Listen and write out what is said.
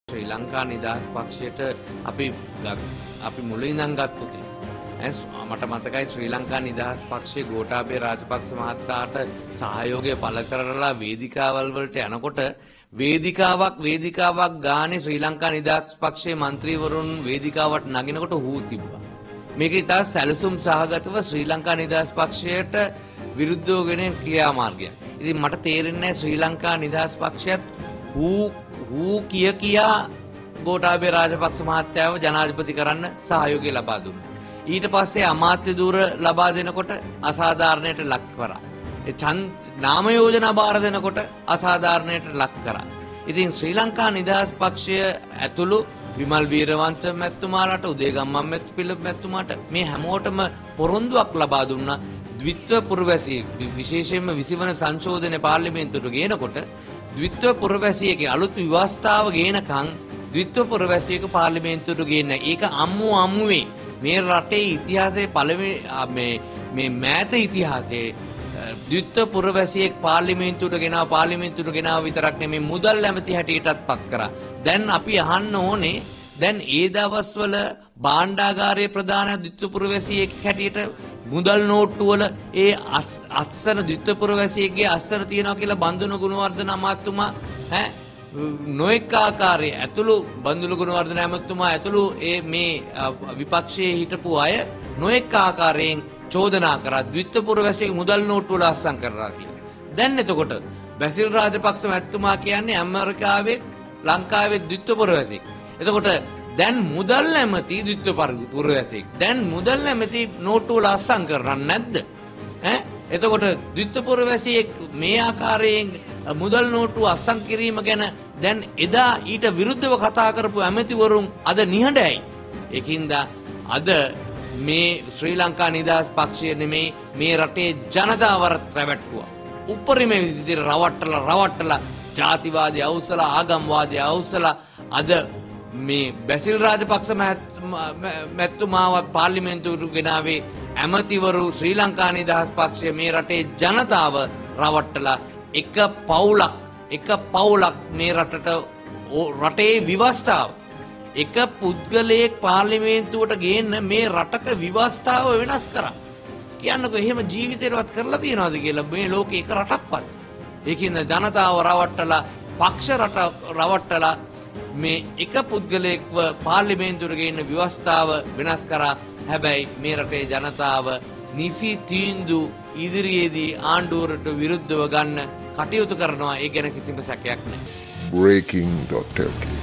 ශ්‍රී ලංකා නිදහස් පක්ෂයට අපි මුලින්නම් ගත්තොත් මට මතකයි ශ්‍රී ලංකා නිදහස් පක්ෂයේ ගෝඨාභය රාජපක්ෂ මහතාට සහයෝගය පළ කරලා වේදිකාවල් වලට යනකොට වේදිකාවක් ගානේ ශ්‍රී ලංකා නිදහස් පක්ෂයේ മന്ത്രിවරුන් වේදිකාවට නගිනකොට හූ තිබ්බා. මේක ඉතා සැලසුම් සහගතව ශ්‍රී ලංකා නිදහස් පක්ෂයට විරුද්ධව ගෙන ක්‍රියාමාර්ගයක්. ඉතින් මට තේරෙන්නේ ශ්‍රී ලංකා නිදහස් පක්ෂයත් හූ කියා ගෝඨාභය රාජපක්ෂ මහත්තයාව ජනාධිපති කරන්න සහයෝගය ලබා දුන්නා. ඊට පස්සේ අමාත්‍ය ධූර ලබා දෙනකොට අසාධාරණයට ලක් කරා. නාම යෝජනා බාර දෙනකොට අසාධාරණයට ලක් කරා. ඉතින් ශ්‍රී ලංකා නිදහස් පක්ෂය ඇතුළු විමල් වීරවංශ මැතිතුමාලට උදේගම්මන් මැතිතුමාට මේ හැමෝටම පොරොන්දුවක් ලබා දුන්නා. ද්විත්ව පුරවැසියෙක් විශේෂයෙන්ම 20 වන සංශෝධනයේ පාර්ලිමේන්තුවට ගේනකොට ද්විත්ව පුරවැසියෙක්ගේ අලුත් ව්‍යවස්ථාව ගේනකන් ද්විත්ව පුරවැසියෙක් පාර්ලිමේන්තුවට ගේන්න. ඒක අම්මුවේ මේ රටේ ඉතිහාසයේ පළවෙනි මේ මෑත ඉතිහාසයේ ද්විත්ව පුරවැසියෙක් පාර්ලිමේන්තුවට ගෙනාව විතරක් නෙමෙයි මුදල් ඇමති හැටියටත් පත් කරා. දැන් අපි අහන්න ඕනේ දැන් ඒ දවස්වල භාණ්ඩාගාරයේ ප්‍රධාන ද්විත්ව පුරවැසියෙක් හැටියට මුදල් නෝට්ටු වල ඒ අස්සන ද්විත්ව පුරවැසියෙක්ගේ අස්සන තියනවා කියලා බන්දුන ගුණවර්ධන අමාත්‍යතුමා නොඑක ආකාරයේ ඇතුළු බන්දුල ගුණවර්ධන ඇමතුමා ඇතුළු මේ විපක්ෂයේ හිටපු අය නොඑක ආකාරයෙන් චෝදනා කරා ද්විත්ව පුරවැසියෙක් මුදල් නෝට්ටු වල අස්සම් කරලා කියලා. දැන් එතකොට බැසිල් රාජපක්ෂ මැතිතුමා කියන්නේ ඇමරිකාවේ ලංකාවේ ද්විත්ව පුරවැසියෙක්. එතකොට දැන් මුදල් නැමැති ද්විත්ව පුරවැසියෙක්. දැන් මුදල් නැමැති නෝට්ටු වල අස්සම් කරන්නේ නැද්ද? එතකොට ද්විත්ව පුරවැසියෙක් මේ ආකාරයෙන් මුදල් නෝට්ටු අස්සම් කිරීම ගැන දැන් එදා ඊට විරුද්ධව කතා කරපු ඇමතිවරුන් අද නිහඬයි. ඒකින්ද අද මේ ශ්‍රී ලංකා නිදහස් පක්ෂය නෙමේ මේ රටේ ජනතාව රැවට්ටුවා. උපරිම විදිහට රවට්ටලා ජාතිවාදී අවුස්සලා ආගම්වාදී අවුස්සලා අද මේ බැසිල් රාජපක්ෂ මැතිතුමාව පාර්ලිමේන්තුවට ගෙනාවේ ඇමතිවරු ශ්‍රී ලංකා නිදහස් පක්ෂය මේ රටේ ජනතාව රවට්ටලා එක පවුලක් මේ රටේ විවස්ථාව එක පුද්ගලයෙක් පාර්ලිමේන්තුවට ගේන්න මේ රටක විවස්ථාව වෙනස් කරා. කියන්නකො එහෙම ජීවිතේවත් කරලා තියනවාද කියලා මේ ලෝකේ එක රටක්වත්. ඒකින්ද ජනතාව රවට්ටලා පක්ෂ රට රවට්ටලා මේ එක පුද්ගලයෙක්ව පාර්ලිමේන්තුවට ගේන්න විවස්ථාව වෙනස් කරා. හැබැයි මේ රටේ ජනතාව නිසි තීන්දුව ඉදිරියේදී ආණ්ඩුවරට විරුද්ධව ගන්න කටයුතු කරනවා. ඒ ගැන කිසිම සැකයක් නැහැ. breaking.lk